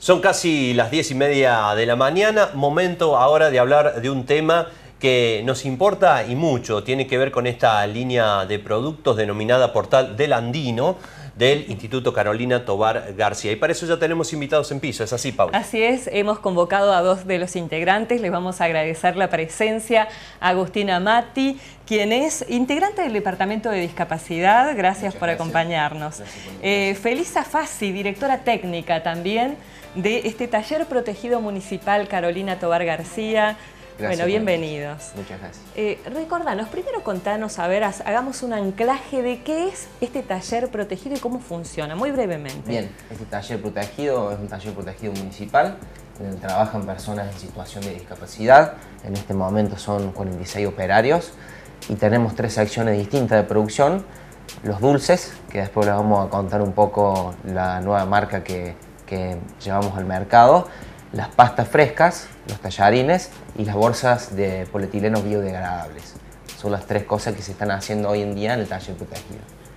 Son casi las 10:30 de la mañana, momento ahora de hablar de un tema que nos importa y mucho. Tiene que ver con esta línea de productos denominada Portal del Andino del Instituto Carolina Tovar García. Y para eso ya tenemos invitados en piso, ¿es así, Paula? Así es, hemos convocado a dos de los integrantes. Les vamos a agradecer la presencia a Agustina Matti, quien es integrante del Departamento de Discapacidad. Gracias por acompañarnos. Felisa Fassi, directora técnica también de este taller protegido municipal Carolina Tovar García. Gracias, bueno, bienvenidos. Muchas gracias. Recordanos, primero contanos, a ver, hagamos un anclaje de qué es este taller protegido y cómo funciona, muy brevemente. Bien, este taller protegido es un taller protegido municipal, donde trabajan personas en situación de discapacidad. En este momento son 46 operarios y tenemos 3 secciones distintas de producción. Los dulces, que después les vamos a contar un poco la nueva marca que llevamos al mercado. Las pastas frescas, los tallarines y las bolsas de polietileno biodegradables. Son las 3 cosas que se están haciendo hoy en día en el taller protegido.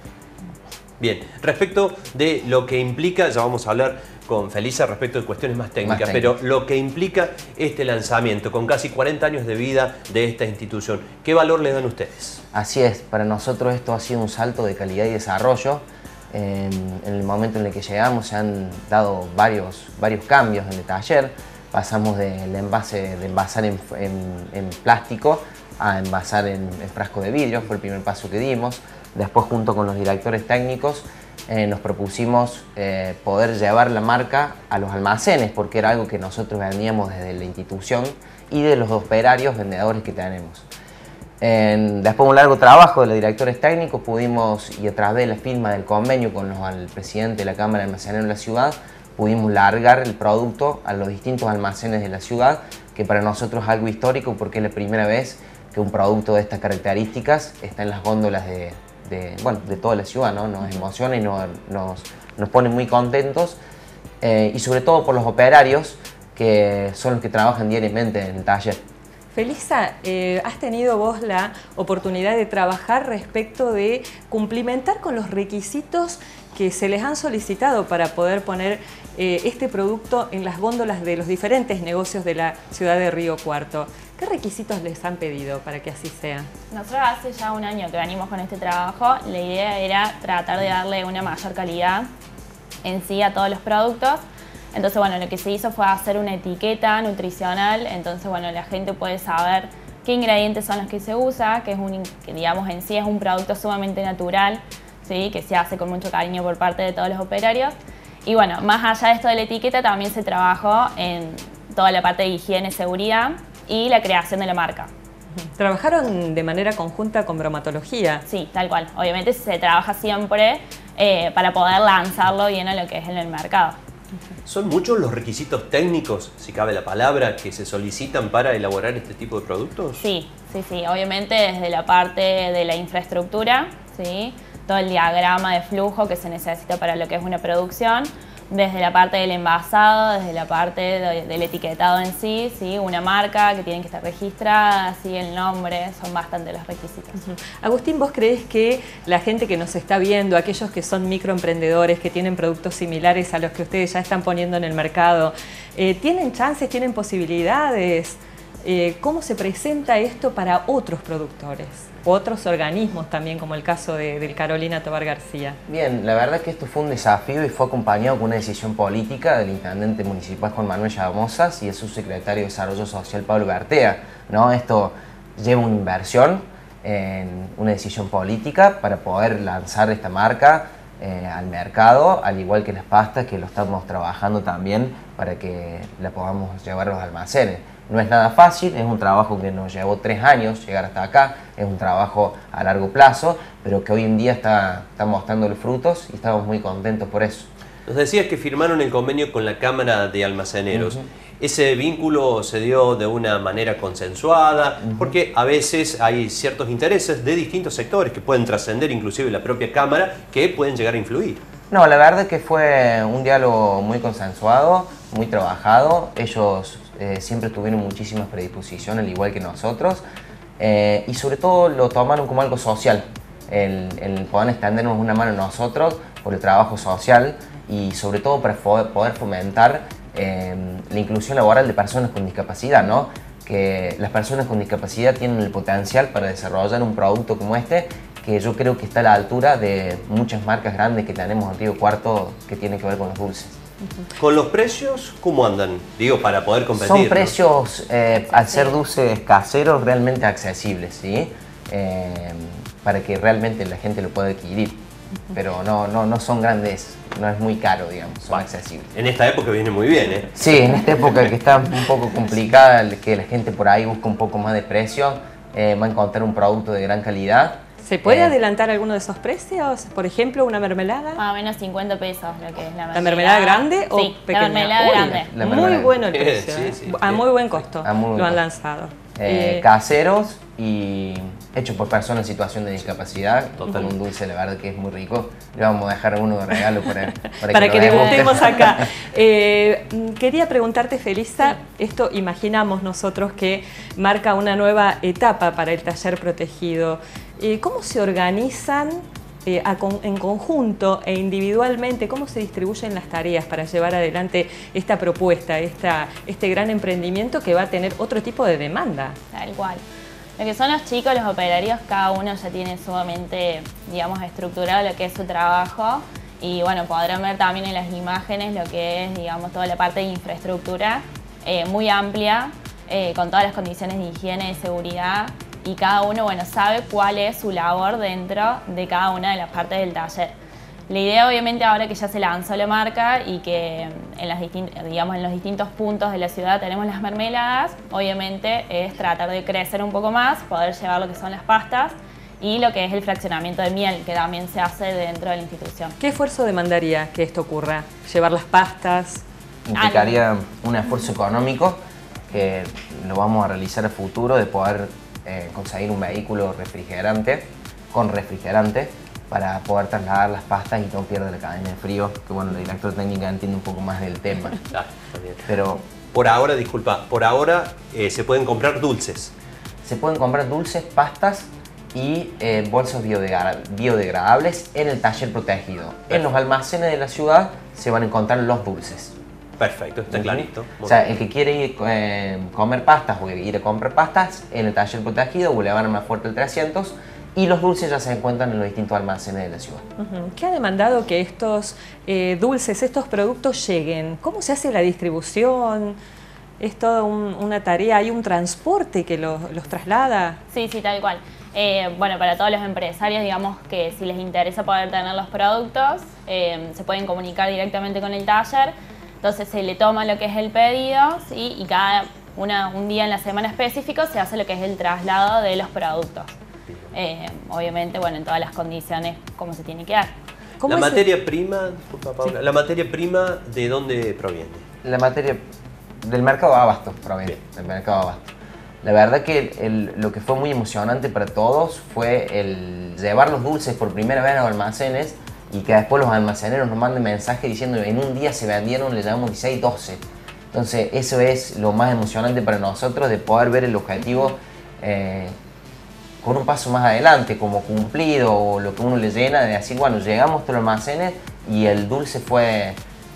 Bien, respecto de lo que implica, ya vamos a hablar con Felisa respecto de cuestiones más técnicas, pero lo que implica este lanzamiento, con casi 40 años de vida de esta institución, ¿qué valor le dan ustedes? Así es, para nosotros esto ha sido un salto de calidad y desarrollo. En el momento en el que llegamos se han dado varios cambios en el taller. Pasamos de envasar en plástico a envasar en frasco de vidrio, fue el primer paso que dimos. Después, junto con los directores técnicos, nos propusimos poder llevar la marca a los almacenes, porque era algo que nosotros vendíamos desde la institución y de los operarios vendedores que tenemos. Después de un largo trabajo de los directores técnicos pudimos, y a través de la firma del convenio con el presidente de la Cámara de Almaceneros de la ciudad, pudimos largar el producto a los distintos almacenes de la ciudad, que para nosotros es algo histórico porque es la primera vez que un producto de estas características está en las góndolas de toda la ciudad, ¿no? Nos emociona y nos pone muy contentos, y sobre todo por los operarios que son los que trabajan diariamente en el taller. Felisa, has tenido vos la oportunidad de trabajar respecto de cumplimentar con los requisitos que se les han solicitado para poder poner este producto en las góndolas de los diferentes negocios de la ciudad de Río Cuarto. ¿Qué requisitos les han pedido para que así sea? Nosotros hace ya un año que venimos con este trabajo. La idea era tratar de darle una mayor calidad en sí a todos los productos. Entonces, bueno, lo que se hizo fue hacer una etiqueta nutricional. Entonces, bueno, la gente puede saber qué ingredientes son los que se usa, que digamos en sí es un producto sumamente natural, ¿sí? Que se hace con mucho cariño por parte de todos los operarios. Y bueno, más allá de esto de la etiqueta, también se trabajó en toda la parte de higiene, seguridad y la creación de la marca. ¿Trabajaron de manera conjunta con bromatología? Sí, tal cual. Obviamente se trabaja siempre para poder lanzarlo bien a lo que es en el mercado. ¿Son muchos los requisitos técnicos, si cabe la palabra, que se solicitan para elaborar este tipo de productos? Sí. Obviamente desde la parte de la infraestructura, ¿sí? Todo el diagrama de flujo que se necesita para lo que es una producción, desde la parte del envasado, desde la parte del etiquetado en sí, ¿sí? Una marca que tiene que estar registrada, ¿sí? El nombre, son bastante los requisitos. Agustín, ¿vos crees que la gente que nos está viendo, aquellos que son microemprendedores, que tienen productos similares a los que ustedes ya están poniendo en el mercado, tienen chances, tienen posibilidades? ¿Cómo se presenta esto para otros productores? Otros organismos también, como el caso del Carolina Tovar García. Bien, la verdad que esto fue un desafío y fue acompañado con una decisión política del intendente municipal Juan Manuel Llamosas y de su secretario de Desarrollo Social Pablo Bertea, ¿no? Esto lleva una inversión, una decisión política para poder lanzar esta marca al mercado, al igual que las pastas, que lo estamos trabajando también para que la podamos llevar a los almacenes. No es nada fácil, es un trabajo que nos llevó 3 años llegar hasta acá, es un trabajo a largo plazo, pero que hoy en día está mostrando los frutos y estamos muy contentos por eso. Nos decías que firmaron el convenio con la Cámara de Almaceneros. ¿Ese vínculo se dio de una manera consensuada? Porque a veces hay ciertos intereses de distintos sectores que pueden trascender inclusive la propia Cámara, que pueden llegar a influir. No, la verdad que fue un diálogo muy consensuado, muy trabajado. Ellos siempre tuvieron muchísimas predisposiciones, al igual que nosotros, y sobre todo lo tomaron como algo social, el poder extendernos una mano a nosotros por el trabajo social y sobre todo para poder fomentar la inclusión laboral de personas con discapacidad, ¿no? Que las personas con discapacidad tienen el potencial para desarrollar un producto como este, que yo creo que está a la altura de muchas marcas grandes que tenemos en Río Cuarto que tienen que ver con los dulces. ¿Con los precios cómo andan? Digo, para poder competir. Son precios, al ser dulces caseros, realmente accesibles, ¿sí? Para que realmente la gente lo pueda adquirir. Pero no son grandes, no es muy caro, digamos, son accesibles. En esta época viene muy bien, ¿eh? Sí, en esta época que está un poco complicada, que la gente por ahí busca un poco más de precio, va a encontrar un producto de gran calidad. ¿Se puede adelantar alguno de esos precios? Por ejemplo, una mermelada. Más o menos 50 pesos lo que es la mermelada. ¿La mermelada grande o sí, pequeña? la mermelada grande. La Muy mermelada. bueno el precio, Sí, a muy buen costo A muy buen lo han costo. lanzado. Caseros y hechos por personas en situación de discapacidad. Total. Con un dulce, la verdad que es muy rico. Le vamos a dejar uno de regalo Para que lo deguste. degustemos acá. Quería preguntarte, Felisa, esto imaginamos nosotros que marca una nueva etapa para el taller protegido. ¿Cómo se organizan en conjunto e individualmente? ¿Cómo se distribuyen las tareas para llevar adelante esta propuesta, este gran emprendimiento que va a tener otro tipo de demanda? Tal cual. Lo que son los chicos, los operarios, cada uno ya tiene sumamente, digamos, estructurado lo que es su trabajo. Y bueno, podrán ver también en las imágenes lo que es, digamos, toda la parte de infraestructura muy amplia, con todas las condiciones de higiene, de seguridad. Y cada uno, bueno, sabe cuál es su labor dentro de cada una de las partes del taller. La idea, obviamente, ahora que ya se lanzó la marca y que en los distintos puntos de la ciudad tenemos las mermeladas, obviamente es tratar de crecer un poco más, poder llevar lo que son las pastas y lo que es el fraccionamiento de miel, que también se hace dentro de la institución. ¿Qué esfuerzo demandaría que esto ocurra? ¿Llevar las pastas? Implicaría un esfuerzo económico que lo vamos a realizar a futuro, de poder conseguir un vehículo con refrigerante para poder trasladar las pastas y no pierda la cadena de frío, que bueno, la directora técnica entiende un poco más del tema. Claro, está bien. Pero Por ahora, disculpa, por ahora se pueden comprar dulces. se pueden comprar dulces, pastas y bolsas biodegradables en el taller protegido. En los almacenes de la ciudad se van a encontrar los dulces. Perfecto, está clarito. O sea, el que quiere ir comer pastas o ir a comprar pastas en el taller protegido, Boulevard Más Fuerte el 300, y los dulces ya se encuentran en los distintos almacenes de la ciudad. ¿Qué ha demandado que estos dulces, estos productos lleguen? ¿Cómo se hace la distribución? ¿Es toda una tarea? ¿Hay un transporte que los traslada? Sí, tal cual. Bueno, para todos los empresarios, digamos que si les interesa poder tener los productos, se pueden comunicar directamente con el taller. Entonces se le toma lo que es el pedido, ¿sí? Y un día en la semana específico se hace lo que es el traslado de los productos. Obviamente, bueno, en todas las condiciones como se tiene que dar. La materia prima, disculpa, Paula, ¿la materia prima de dónde proviene? La materia del mercado de abasto proviene, del mercado de abasto. La verdad que lo que fue muy emocionante para todos fue el llevar los dulces por primera vez a los almacenes y que después los almaceneros nos manden mensajes diciendo que en un día se vendieron, le llamamos 16, 12. Entonces eso es lo más emocionante para nosotros, de poder ver el objetivo con un paso más adelante, como cumplido, o lo que uno le llena, de decir, bueno, llegamos a los almacenes y el dulce fue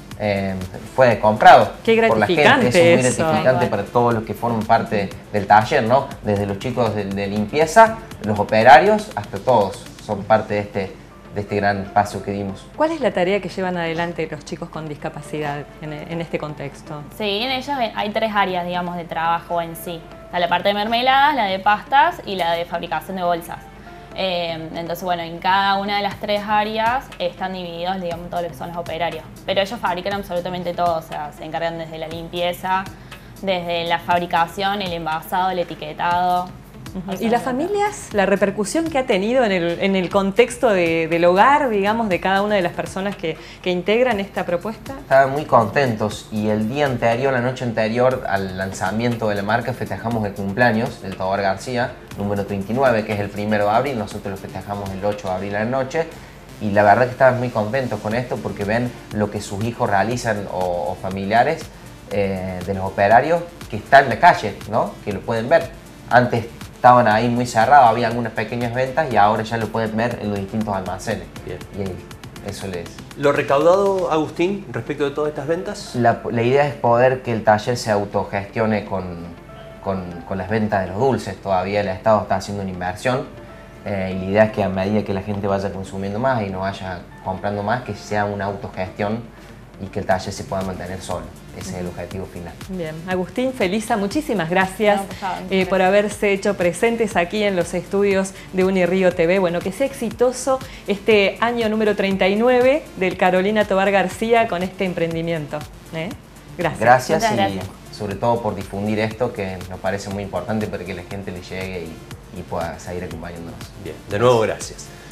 comprado Qué por la gente. gratificante Eso es muy eso. gratificante para todos los que forman parte del taller, ¿no? Desde los chicos de limpieza, los operarios, hasta todos son parte de este gran paso que dimos. ¿Cuál es la tarea que llevan adelante los chicos con discapacidad en este contexto? Sí, en ellos hay 3 áreas, digamos, de trabajo en sí. Está la parte de mermeladas, la de pastas y la de fabricación de bolsas. Entonces, bueno, en cada una de las 3 áreas están divididos, digamos, todo lo que son los operarios. Pero ellos fabrican absolutamente todo, o sea, se encargan desde la limpieza, desde la fabricación, el envasado, el etiquetado. ¿Y las familias, la repercusión que ha tenido en el contexto del hogar, digamos, de cada una de las personas que integran esta propuesta? Estaban muy contentos y el día anterior, la noche anterior al lanzamiento de la marca, festejamos el cumpleaños del Tobar García, número 39, que es el 1 de abril, nosotros lo festejamos el 8 de abril a la noche. Y la verdad que estaban muy contentos con esto porque ven lo que sus hijos realizan o familiares de los operarios que están en la calle, ¿no? Que lo pueden ver. Antes estaban ahí muy cerrados, había algunas pequeñas ventas y ahora ya lo pueden ver en los distintos almacenes. Bien. Y Eso les... ¿Lo recaudado, Agustín, respecto de todas estas ventas? La idea es poder que el taller se autogestione con las ventas de los dulces. Todavía el Estado está haciendo una inversión y la idea es que a medida que la gente vaya consumiendo más y no vaya comprando más, que sea una autogestión y que el taller se pueda mantener solo. Ese es el objetivo final. Bien, Agustín, Felisa, muchísimas gracias No, por favor, por haberse hecho presentes aquí en los estudios de Unirío TV. Bueno, que sea exitoso este año número 39 del Carolina Tovar García con este emprendimiento. Gracias. Gracias Muchas y gracias. sobre todo por difundir esto, que nos parece muy importante para que la gente le llegue y pueda seguir acompañándonos. Bien, de nuevo gracias.